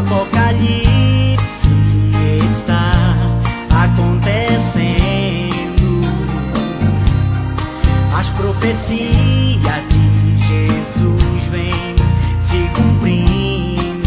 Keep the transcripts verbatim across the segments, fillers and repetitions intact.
apocalipse está acontecendo. As profecias de Jesus vêm se cumprindo.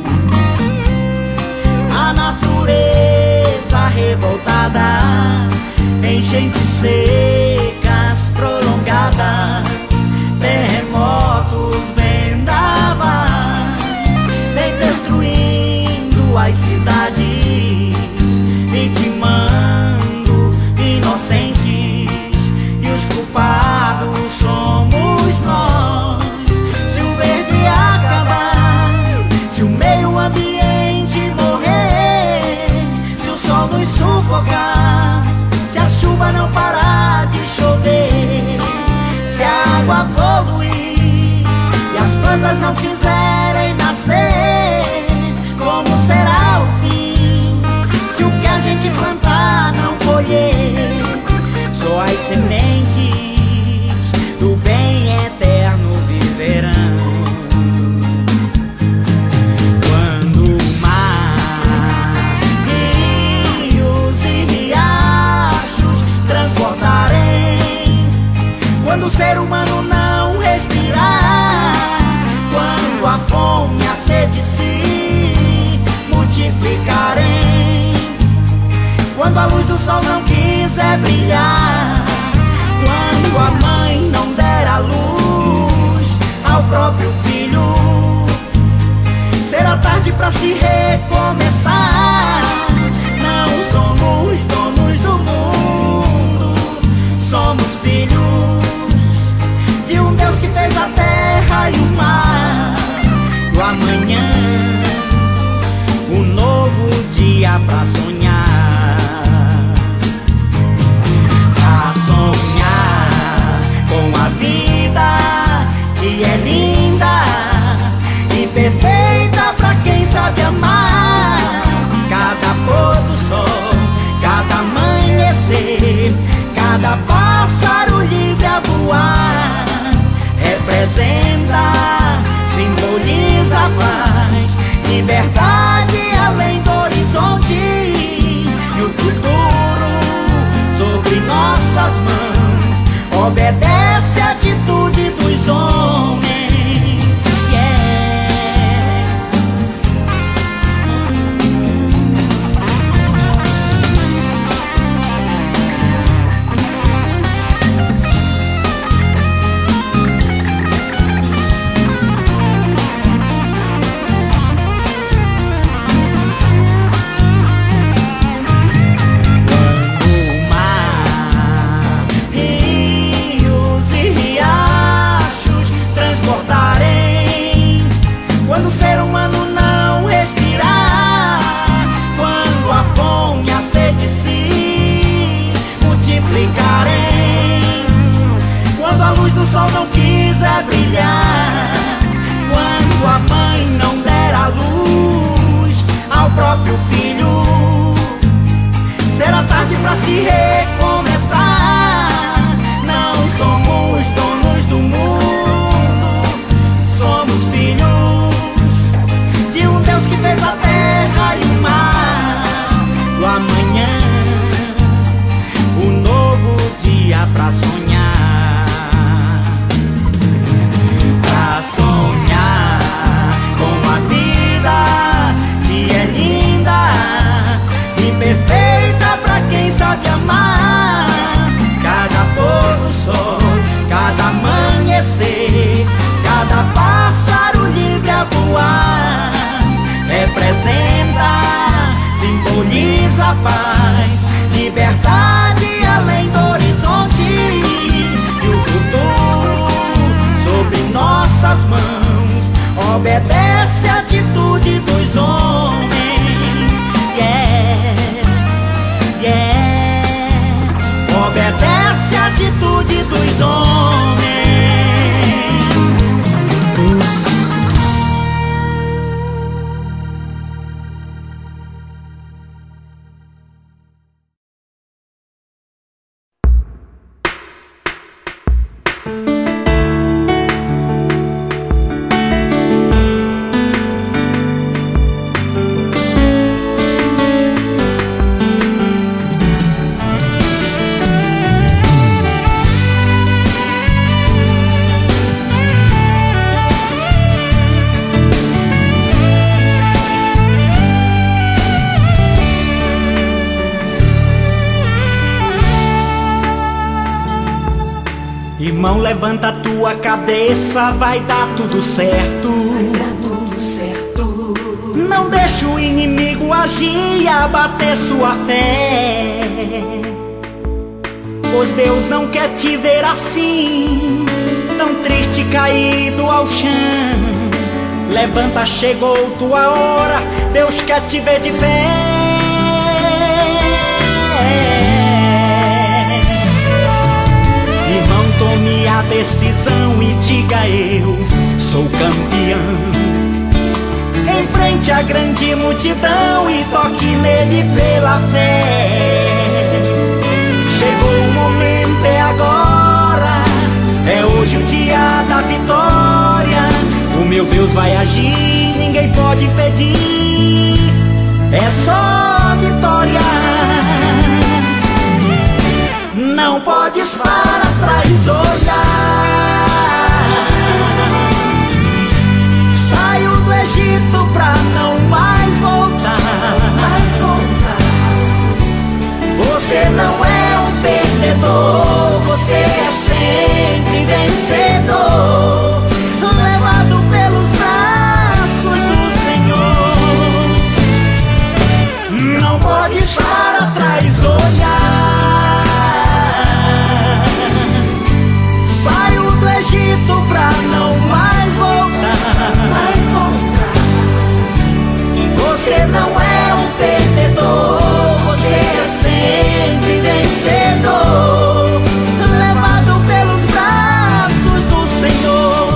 A natureza revoltada, enchentes secas prolongadas, terremotos, vendavais, vem destruindo as cidades, vitimando inocentes, e os culpados somos nós. Se o verde acabar, se o meio ambiente morrer, se o sol nos sufocar, se a chuva não parar de chover, se a água poluir e as plantas não quiserem nascer, como será o fim? Se o que a gente plantar não colher, só as sementes do bem eterno viverão. Quando o mar, rios e riachos transbordarem, quando o ser humano não respirar, quando a fome e a sede se multiplicarem, quando a luz do sol não quiser brilhar, quando a mãe não der a luz ao próprio filho, será tarde pra se recomeçar. Não somos donos do mundo, somos filhos de um Deus que fez a terra e o mar, do amanhã, um novo dia pra sonhar, pra sonhar com a vida que é linda e perfeita pra quem sabe amar. Cada pôr do sol, cada amanhecer, cada pássaro livre a voar, representa, simboliza a paz, liberdade além do horizonte, e o futuro sobre nossas mãos obedece a atitude dos homens. Quando o ser humano não respirar, quando a fome e a sede se multiplicarem, quando a luz do sol não quiser brilhar, quando a mãe não der a luz ao próprio filho, será tarde pra se recomeçar. Não somos donos do mundo, somos filhos de um Deus que fez a terra e o mar, do amanhã, um novo dia pra sonhar, pra sonhar com a vida que é linda e perfeita pra quem sabe amar. Cada pôr do sol, cada amanhecer, cada pássaro livre a voar, representa, simboliza a paz, liberdade além do horizonte, e o futuro sobre nossas mãos obedece a atitude dos homens. Yeah, yeah, obedece a atitude dos homens. Irmão, levanta a tua cabeça, vai dar tudo certo. Vai dar tudo certo. Não deixa o inimigo agir e abater sua fé, pois Deus não quer te ver assim, tão triste, caído ao chão. Levanta, chegou tua hora, Deus quer te ver de pé. Irmão, tome a decisão e diga: eu sou campeão. Enfrente a grande multidão e toque nele pela fé. Chegou o momento, é agora, é hoje o dia da vitória. O meu Deus vai agir, ninguém pode impedir, é só vitória. Não podes para trás olhar. Saiu do Egito pra não mais voltar. Mais voltar. Você não é um perdedor, você é sempre vencedor, levado pelos braços do Senhor. Não podes para trás olhar. Saiu do Egito pra não mais voltar. Mais voltar. Você não é um perdedor, você é sempre vencedor, levado pelos braços do Senhor.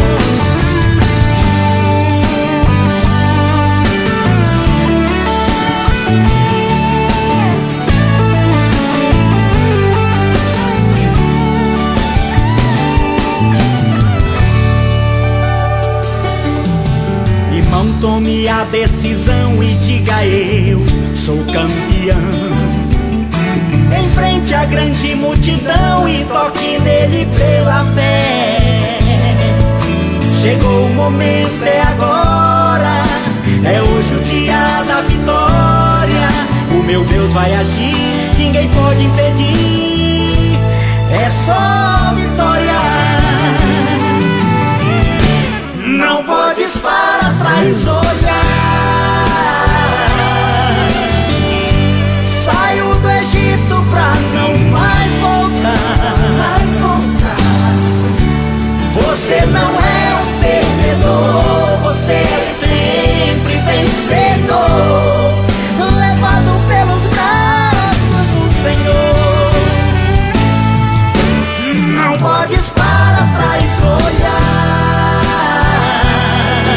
Irmão, tome a decisão e diga: eu sou campeão. Enfrente a grande multidão e toque nele pela fé. Chegou o momento, é agora, é hoje o dia da vitória. O meu Deus vai agir, ninguém pode impedir, é só vitória. Não podes para trás olhar. Saiu do Egito pra não mais voltar. Mais voltar. Você não é um perdedor, você é sempre vencedor, levado pelos braços do Senhor. Não podes para trás olhar.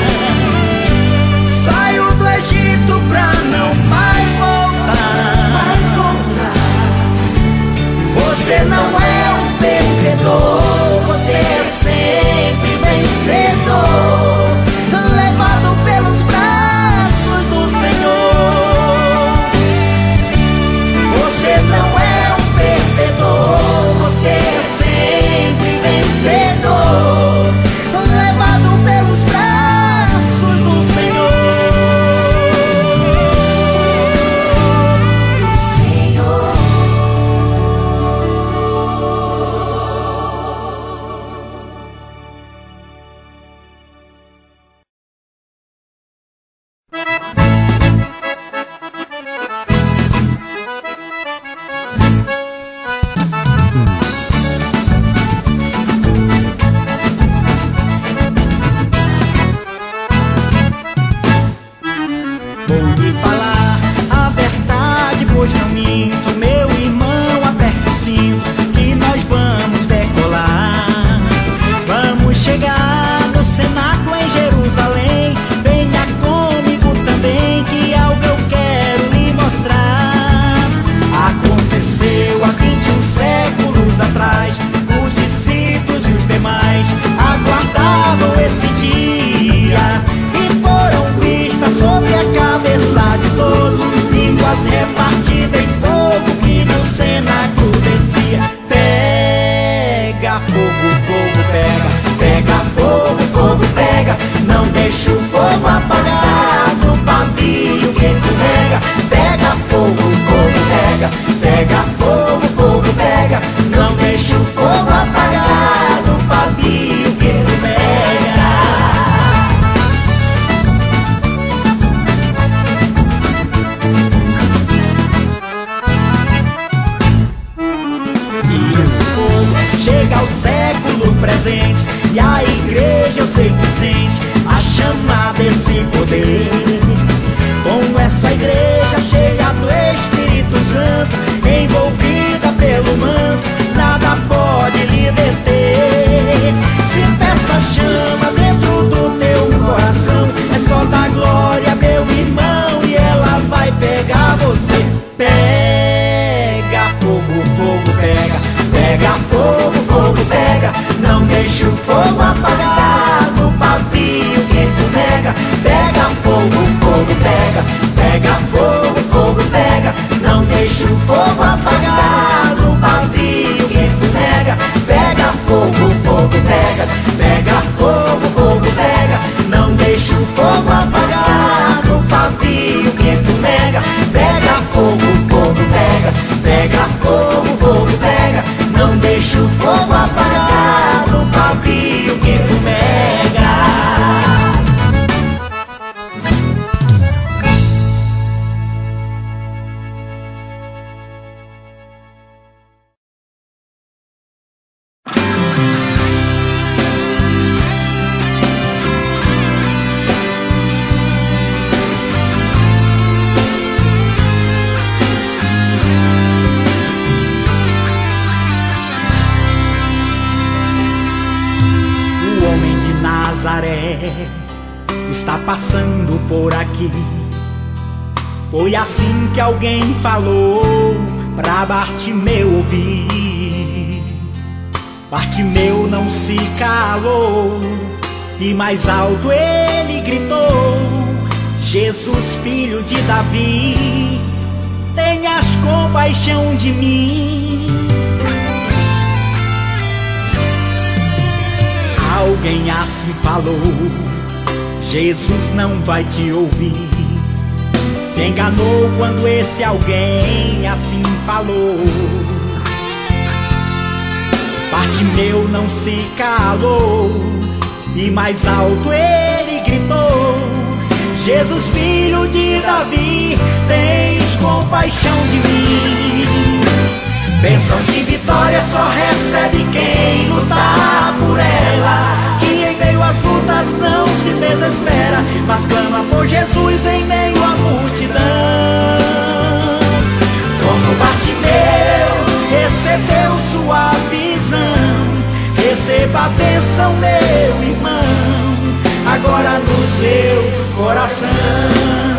Saiu do Egito pra não mais voltar. Mais voltar. Você não é um perdedor, você é sempre vencedor, levado pelos braços do Senhor. Você não é um perdedor, você é sempre vencedor, levado pelos braços do Senhor. Senhor. Vou lhe falar a verdade, pois não minto, meu irmão, aperte o cinto, que nós vamos decolar. Vamos chegar no cenáculo em Jerusalém. Venha comigo também, que algo eu quero lhe mostrar. Aconteceu há vinte e um séculos atrás, os discípulos e os demais aguardavam esse dia, e foram vistas sobre a cabeça de todos línguas repartidas em fogo que no cenáculo descia. Pega fogo, fogo pega, pega fogo, fogo pega, não deixa o fogo apagar do pavio que fumega. Pega fogo, fogo pega, pega fogo, fogo pega, não deixa o fogo apagar. presente, e a igreja eu sei que sente a chama desse poder. Com essa igreja cheia do Espírito Santo, envolvida pelo manto, nada pode lhe deter. Sinta essa chama dentro do teu coração, é só dar glória, meu irmão, e ela vai pegar você. Pega fogo, fogo pega, pega fogo, fogo pega, não deixa o fogo apagar no pavio que fumega. Pega fogo, fogo pega, pega fogo, fogo pega, não deixa o fogo apagar no pavio que fumega. Pega fogo, fogo pega, pega fogo, fogo pega, não deixa o fogo apagar no pavio que fumega. Pega fogo, fogo pega, pega fogo, fogo pega, não deixa o fogo apagar no pavio que fumega. Está passando por aqui. Foi assim que alguém falou pra Bartimeu ouvir. Bartimeu não se calou e mais alto ele gritou: Jesus, filho de Davi, tenhas compaixão de mim. Alguém assim falou: Jesus não vai te ouvir. Se enganou quando esse alguém assim falou. Bartimeu não se calou e mais alto ele gritou: Jesus, filho de Davi, tens compaixão de mim. Bênçãos e vitória só recebe quem lutar por ela, que em meio às lutas não se desespera, mas clama por Jesus em meio à multidão. Como Bartimeu recebeu sua visão, receba a bênção, meu irmão, agora no seu coração.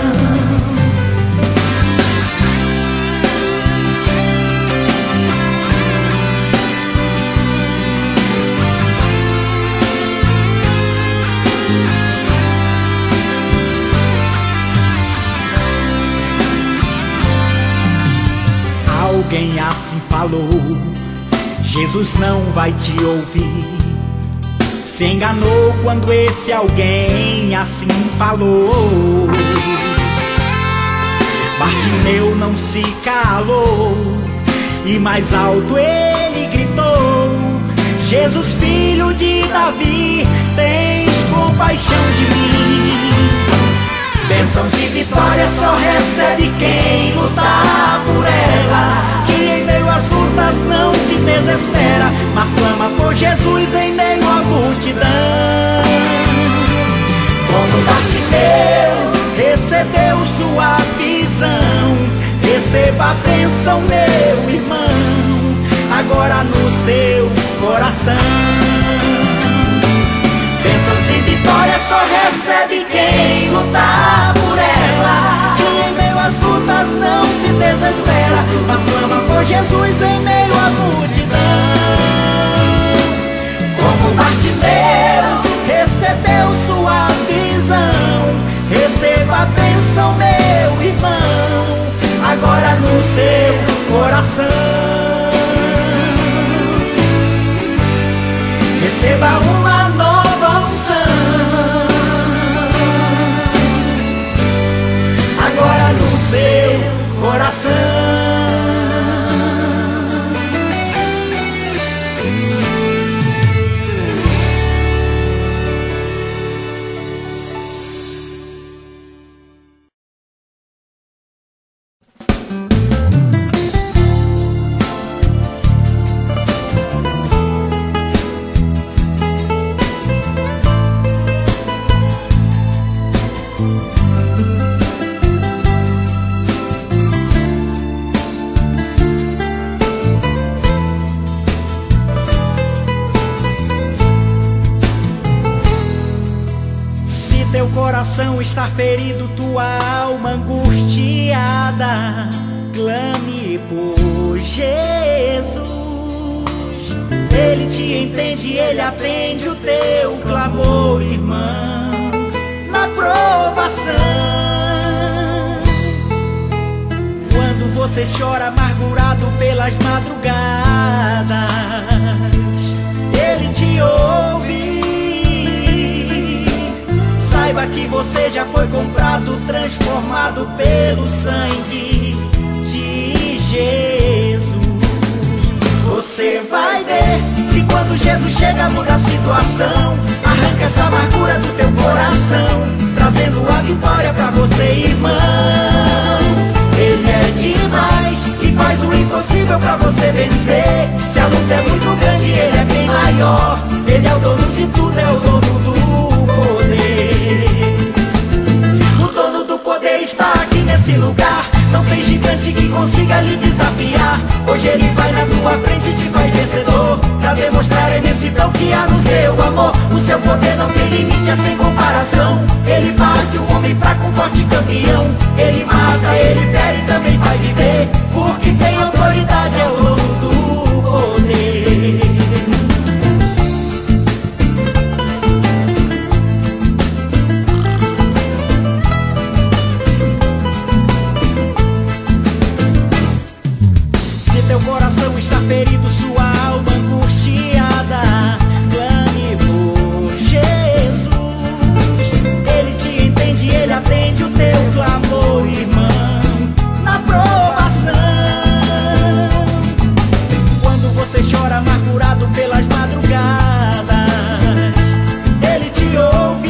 Alguém assim falou: Jesus não vai te ouvir. Se enganou quando esse alguém assim falou. Bartimeu não se calou e mais alto ele gritou: Jesus, filho de Davi, tens compaixão de mim. Bênçãos e vitória só recebe quem lutar por ela, que em meio às lutas não se desespera, mas clama por Jesus em meio à multidão. Como Bartimeu recebeu sua visão, receba a bênção, meu irmão, agora no seu coração. Bênçãos e vitória só recebe quem lutar por ela, que em meio às lutas não se desespera, mas clama por Jesus em meio à multidão. Como Bartimeu recebeu sua visão, receba a bênção, meu irmão, agora no seu coração. Receba uma nova unção, agora no seu coração. coração está ferido, tua alma angustiada, clame por Jesus. Ele te entende, Ele atende o teu clamor, irmão, na provação. Quando você chora amargurado pelas madrugadas, Ele te ouve. Saiba que você já foi comprado, transformado pelo sangue de Jesus. Você vai ver que quando Jesus chega muda a situação, arranca essa amargura do teu coração, trazendo a vitória pra você, irmão. Ele é demais e faz o impossível pra você vencer. Se a luta é muito grande, Ele é bem maior. Ele é o dono de tudo, é o dono do poder. O dono do poder está aqui nesse lugar. Não tem gigante que consiga lhe desafiar. Hoje Ele vai na tua frente e te faz vencedor, pra demonstrar a imensidão que há no seu amor. O seu poder não tem limite, é sem comparação. Ele bate o homem fraco, um forte campeão. Ele mata, Ele fere e também faz viver, porque tem autoridade, é o dono do poder. Teu coração está ferido, sua alma angustiada, clame por Jesus. Ele te entende, Ele atende o teu clamor, irmão, na provação. Quando você chora amargurado pelas madrugadas, Ele te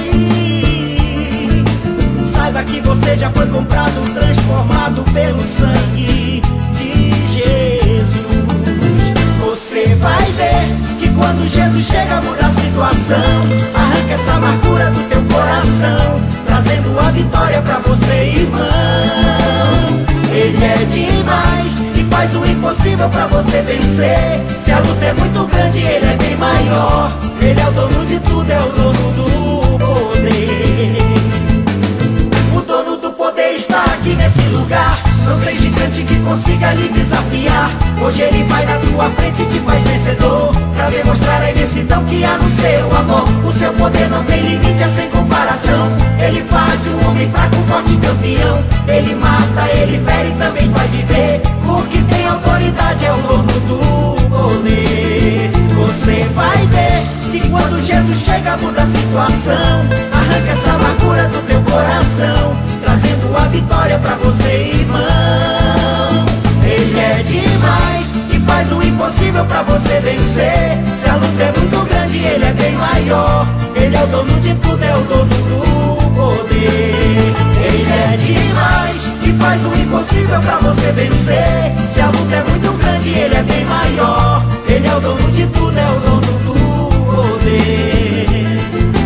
ouve. Saiba que você já foi comprado, transformado pelo sangue de Jesus. Você vai ver que quando Jesus chega muda a situação, arranca essa amargura do teu coração, trazendo a vitória pra você, irmão. Ele é demais e faz o impossível pra você vencer. Se a luta é muito grande, Ele é bem maior. Ele é o dono de tudo, é o dono do poder. O dono do poder está aqui nesse lugar. Não tem gigante que consiga lhe desafiar. Hoje Ele vai na tua frente e te faz vencedor, pra demonstrar a imensidão que há no seu amor. O seu poder não tem limite, é sem comparação. Ele faz de um homem fraco um forte campeão. Ele mata, Ele fere e também faz viver, porque tem autoridade, é o dono do poder. Você vai ver que quando Jesus chega muda a situação, arranca essa amargura do teu coração, trazendo a vitória pra você, irmão. Ele é demais e faz o impossível pra você vencer. Se a luta é muito grande, Ele é bem maior. Ele é o dono de tudo, é o dono do poder. Ele é demais e faz o impossível pra você vencer. Se a luta é muito grande, Ele é bem maior. Ele é o dono de tudo, é o dono do poder.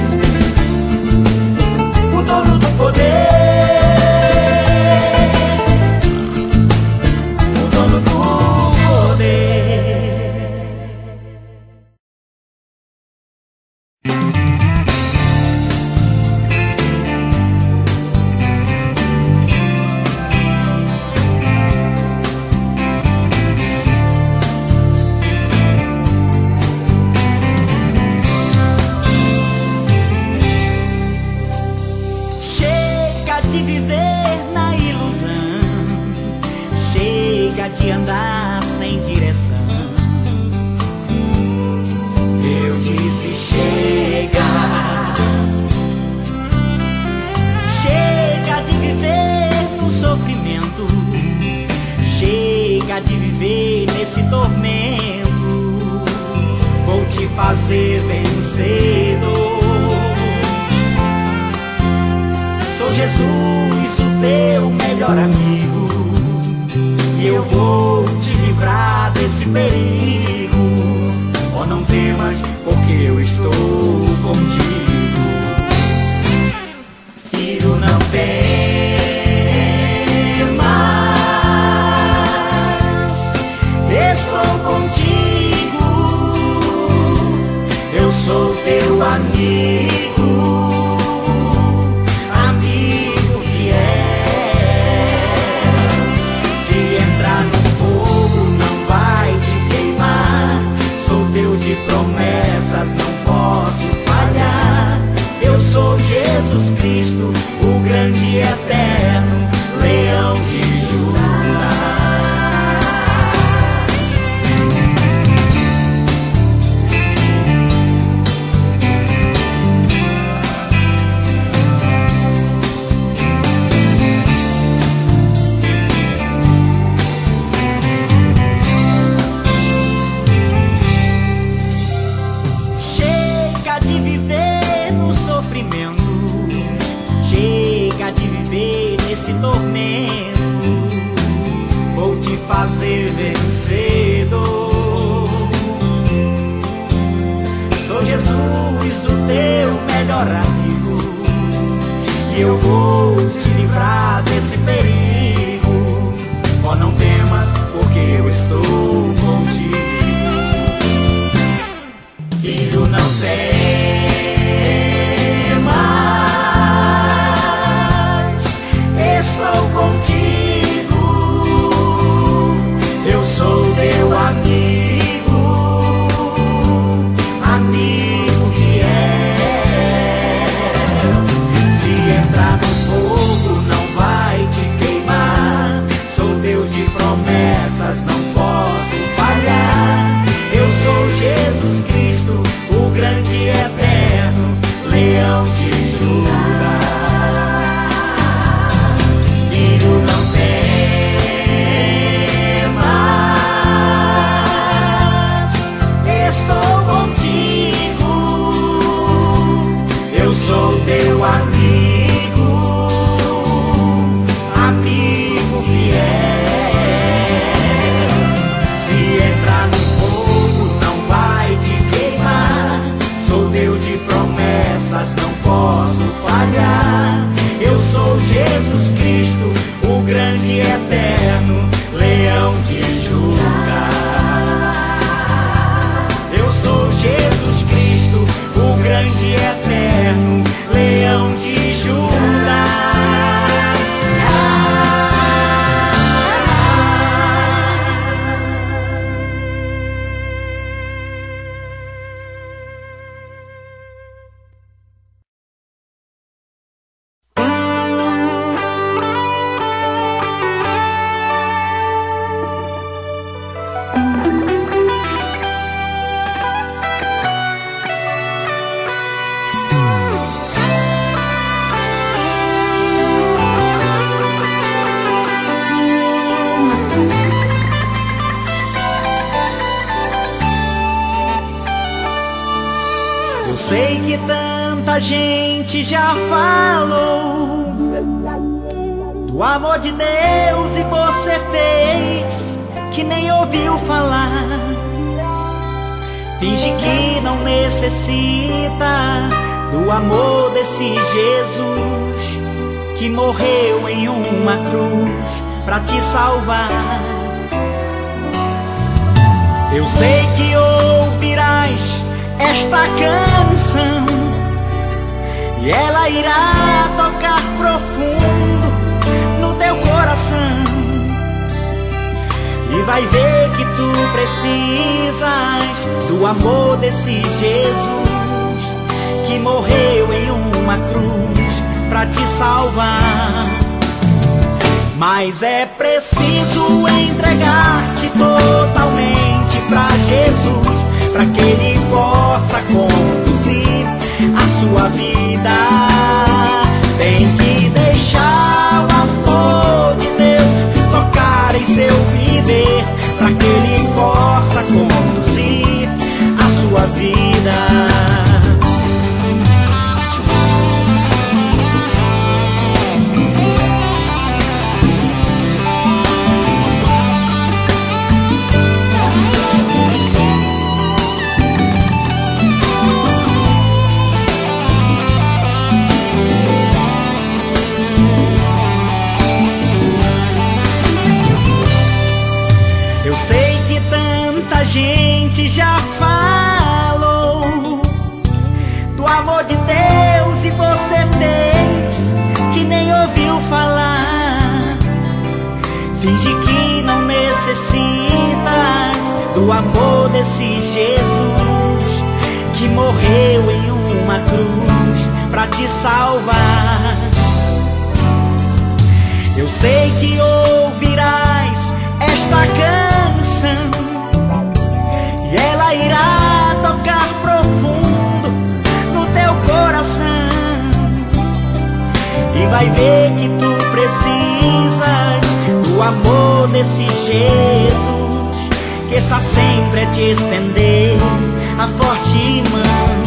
O dono do poder. De andar sem direção. Eu disse chega. Chega de viver no sofrimento. Chega de viver nesse tormento. Vou te fazer vencedor. Sou Jesus, o teu melhor amigo. Eu vou te livrar desse perigo. Oh, não temas, porque eu estou contigo. Filho, não temas, estou contigo. Eu sou teu amigo. nesse tormento, vou te fazer vencedor. Sou Jesus, o teu melhor amigo, e eu vou te livrar desse perigo. Oh, não temas, porque eu estou contigo. Filho, não temas, estou contigo. Eu sou teu amigo, amigo fiel. Se entrar no fogo não vai te queimar. Sou Deus de promessas, não posso falhar. Eu sou Jesus Cristo, o grande e eterno Leão de Judá. Filho, não temas, estou contigo. Eu sou teu amigo, amigo fiel. Se entrar no fogo não vai te queimar. Sou Deus de promessas, não posso falhar. Eu sou Jesus Cristo, o grande e eterno Leão de Judá. Eu sou Jesus Cristo, o grande e eterno Leão de Judá. Eu sei que tanta gente já falou do amor de Deus e você fez que nem ouviu falar. Finge que não necessita do amor desse Jesus que morreu em uma cruz pra te salvar. Eu sei que ouvirás esta canção e ela irá tocar profundo no teu coração, e vai ver que tu precisas do amor desse Jesus que morreu em uma cruz pra te salvar. Mas é preciso entregar-te totalmente pra Jesus, pra que Ele possa conduzir a sua vida. Tem que deixar o amor de Deus tocar em seu viver, pra que Ele possa conduzir a sua vida. Eu sei que tanta gente já falou do amor de Deus e você fez que nem ouviu falar. Finge que não necessitas do amor desse Jesus que morreu em uma cruz pra te salvar. Eu sei que ouvirás esta canção e ela irá tocar profundo no teu coração, e vai ver que tu precisas do amor desse Jesus que está sempre a te estender a forte mão.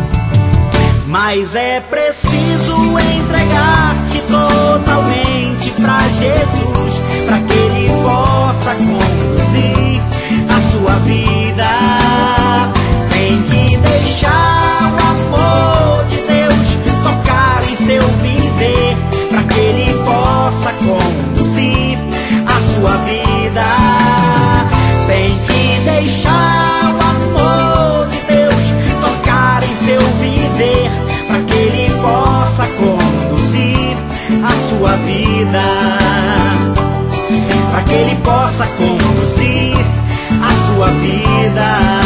Mas é preciso entregar-te totalmente Jesus, para que Ele possa conduzir a sua vida. Tem que deixar o amor de Deus tocar em seu viver, para que Ele possa conduzir a sua vida. Tem que deixar o amor de Deus tocar em seu viver, para que Ele possa conduzir a sua vida, para que Ele possa conduzir a sua vida.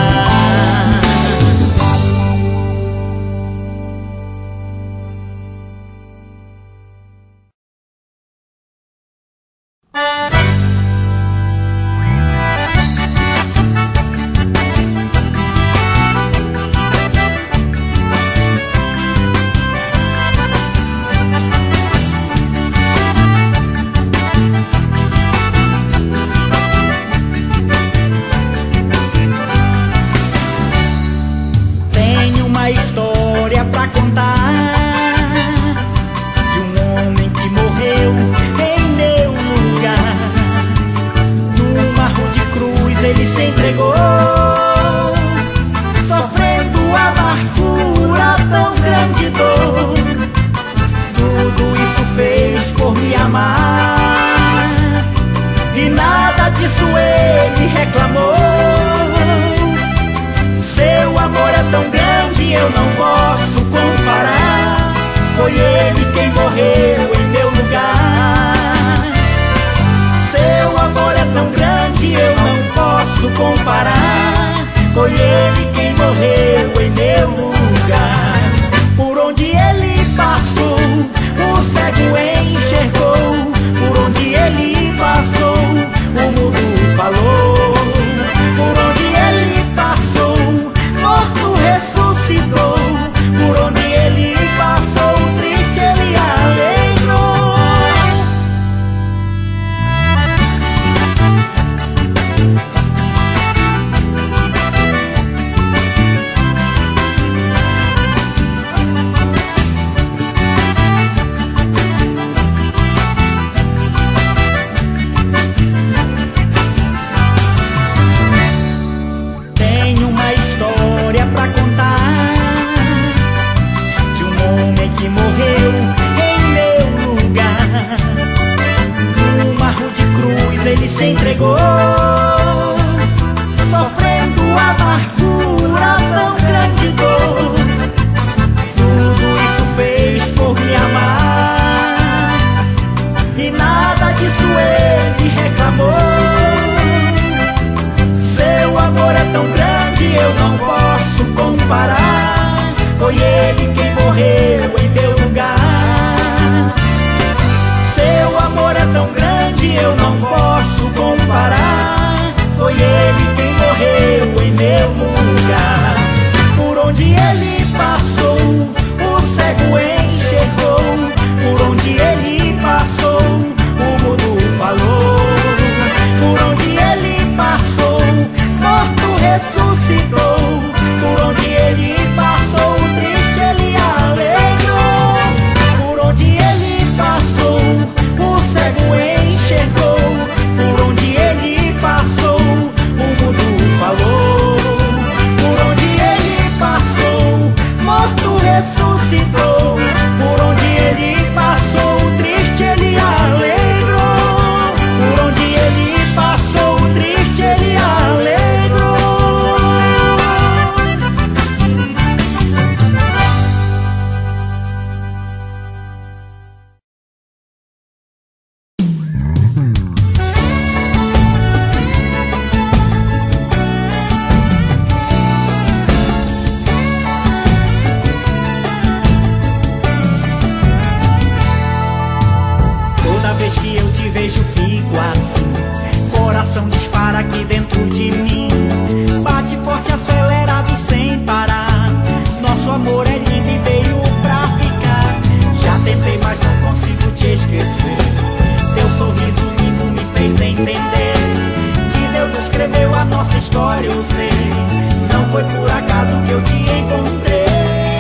foi por acaso que eu te encontrei.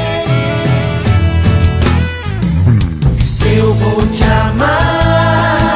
Eu vou te amar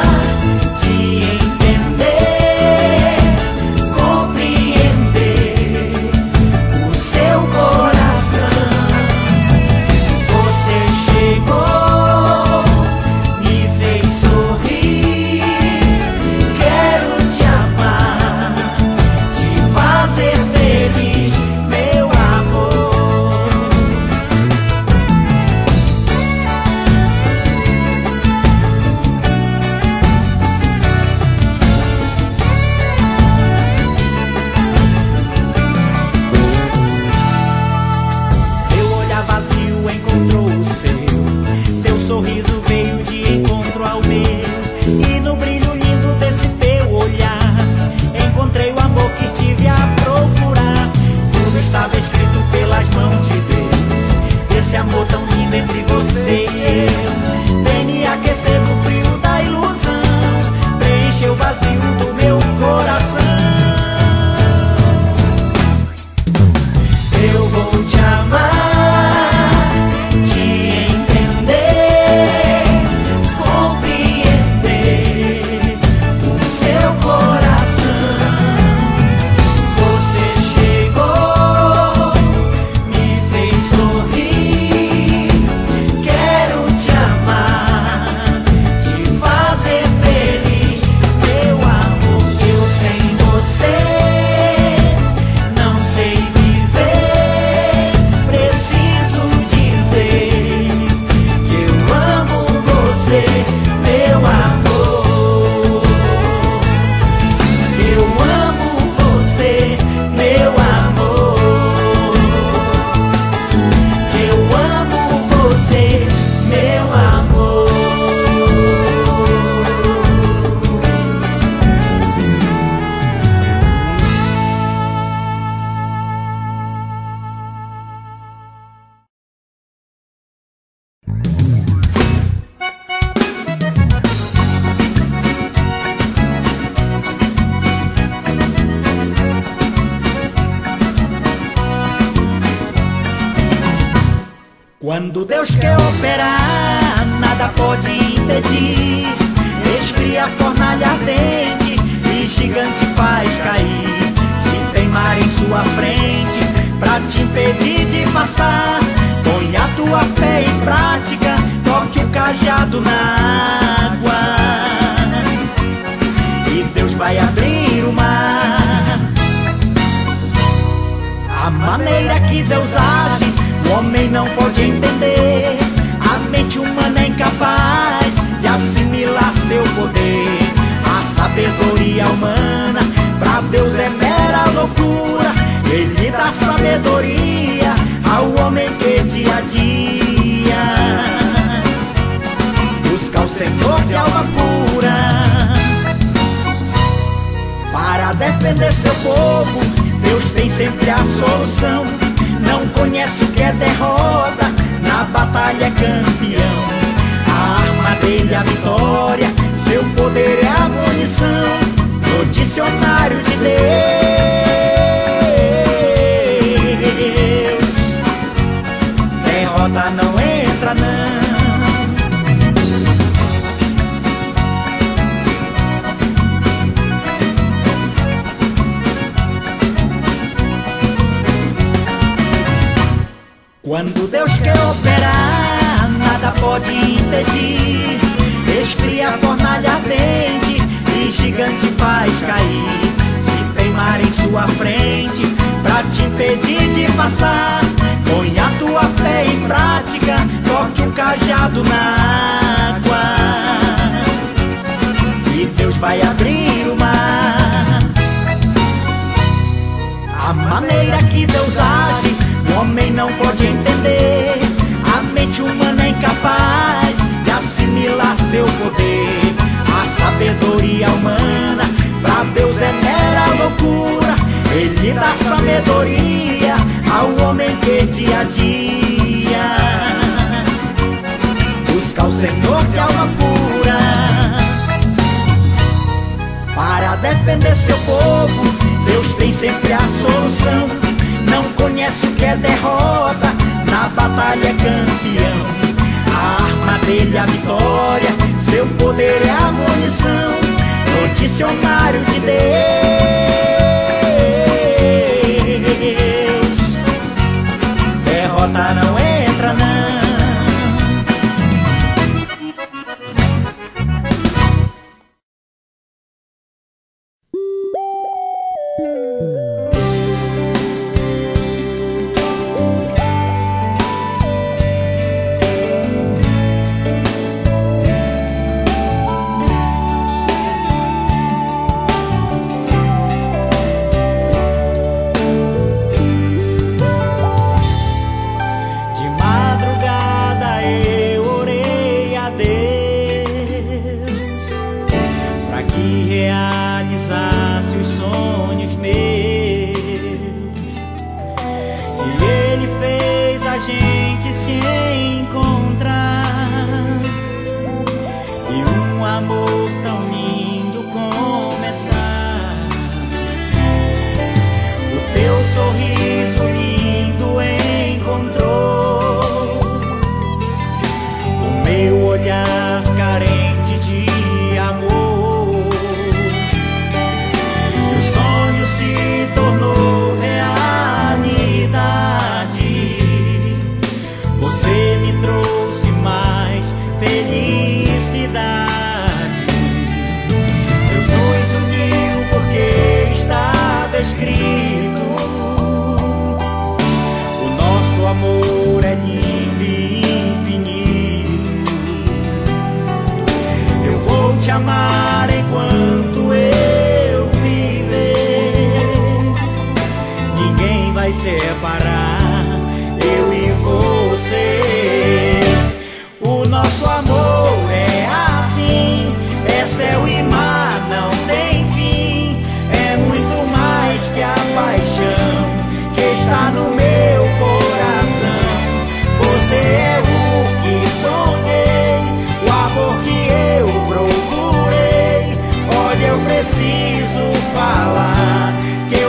Quando Deus quer operar, nada pode impedir. Esfria a fornalha ardente e gigante faz cair. Se tem mar em sua frente pra te impedir de passar, põe a tua fé em prática, toque o cajado na água e Deus vai abrir o mar. A maneira que Deus age, o homem não pode entender. A mente humana é incapaz de assimilar seu poder. A sabedoria humana pra Deus é mera loucura. Ele dá sabedoria ao homem que dia a dia busca o Senhor de alma pura. Para defender seu povo, Deus tem sempre a solução. Não conhece o que é derrota, na batalha é campeão. A arma dele é a vitória, seu poder é a munição. No dicionário de Deus, derrota não entra não. Quando Deus quer operar, nada pode impedir. Esfria a fornalha ardente e gigante faz cair. Se tem mar em sua frente pra te impedir de passar, põe a tua fé em prática, toque o cajado na água e Deus vai abrir o mar. A maneira que Deus age, o homem não pode entender. A mente humana é incapaz de assimilar seu poder. A sabedoria humana pra Deus é mera loucura. Ele dá sabedoria ao homem que dia a dia busca o Senhor de alma pura. Para defender seu povo, Deus tem sempre a solução. Não conhece o que é derrota, na batalha é campeão. A arma dele é a vitória, seu poder é a munição. No dicionário de Deus, derrota não entra não.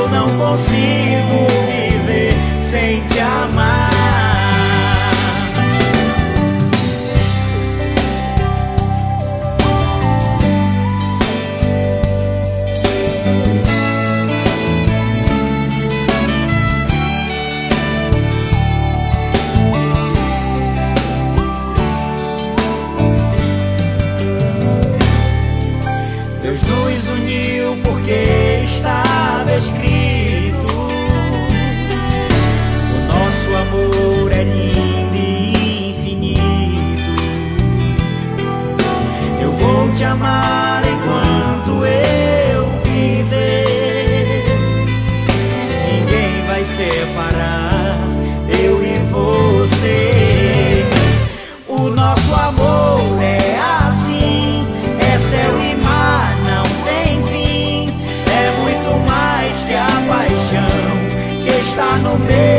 consigo viver sem te amar. separar eu e você. O nosso amor é assim, é céu e mar, não tem fim. É muito mais que a paixão que está no meio